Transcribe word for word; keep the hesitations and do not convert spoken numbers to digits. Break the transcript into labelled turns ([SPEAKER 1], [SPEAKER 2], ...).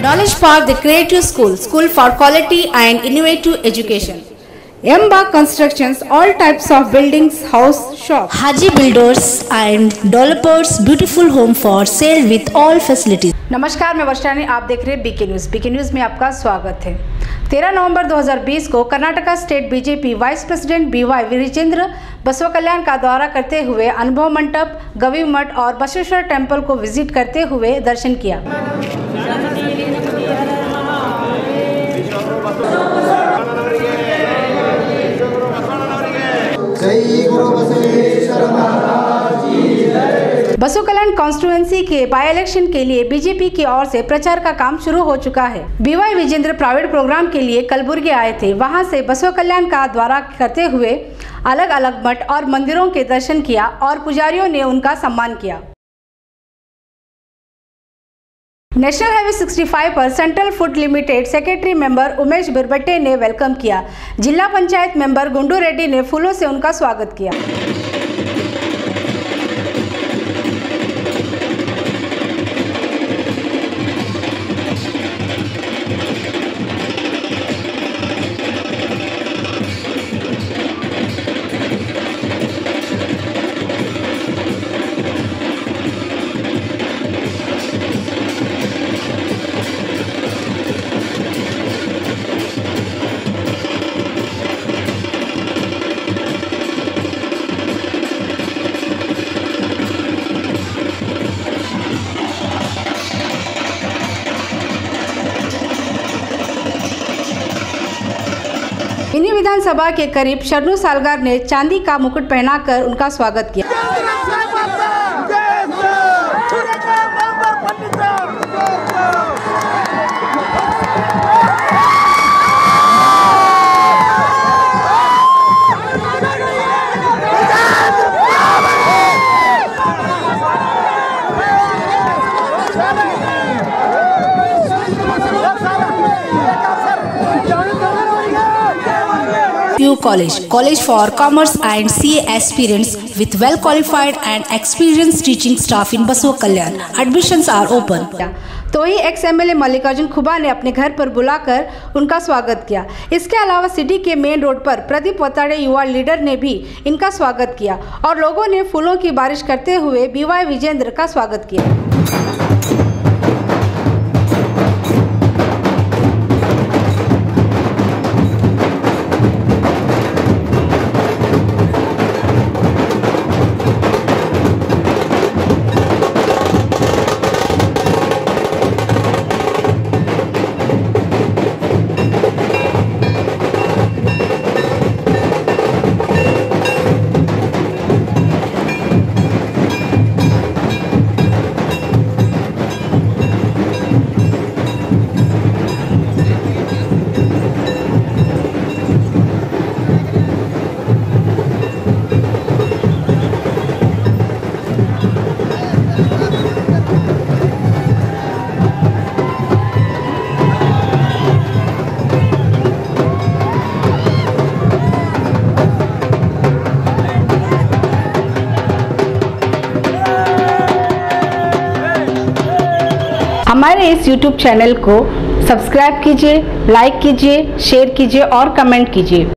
[SPEAKER 1] Knowledge Park, the Creative School, School for Quality and Innovative Education.
[SPEAKER 2] Embark Constructions, all types of buildings, house, shop.
[SPEAKER 1] Haji Builders and Developers, beautiful home for sale with all facilities.
[SPEAKER 2] नमस्कार, मैं वर्षानी, आप देख रहे हैं BK news. BK news में आपका स्वागत है। तेरह नवंबर दो हज़ार बीस को Karnataka state BJP vice president B Y Vijayendra Basava Kalyan का दौरा करते हुए अनुभव मंडप, गवी मठ और बसवेश्वर टेम्पल को विजिट करते हुए दर्शन किया। बसव कल्याण कॉन्स्टिट्यूएंसी के बाई इलेक्शन के लिए बीजेपी की ओर से प्रचार का काम शुरू हो चुका है। B Y Vijayendra private program के लिए कलबुर्गी आए थे। वहां से बसव कल्याण का दौरा करते हुए अलग अलग मठ और मंदिरों के दर्शन किया और पुजारियों ने उनका सम्मान किया। नेशनल हाईवे पैंसठ पर central food limited secretary member Umesh Birbatte ने वेलकम किया। जिला पंचायत मेंबर गुंडू रेड्डी ने फूलों से उनका स्वागत किया। इन्हीं विधानसभा के करीब शरणु सालगार ने चांदी का मुकुट पहनाकर उनका स्वागत किया।
[SPEAKER 1] Pure College, College for Commerce and C A aspirants with well qualified and experienced teaching staff in Basava Kalyan. Admissions are open.
[SPEAKER 2] तो ही ex M L A Mallikarjun Khuba ने अपने घर पर बुलाकर उनका स्वागत किया। इसके अलावा सिटी के मेन रोड पर प्रदीप वताड़े युवा लीडर ने भी इनका स्वागत किया और लोगों ने फूलों की बारिश करते हुए बी वाई विजेंद्र का स्वागत किया। हमारे इस यूट्यूब चैनल को सब्सक्राइब कीजिए, लाइक कीजिए, शेयर कीजिए और कमेंट कीजिए।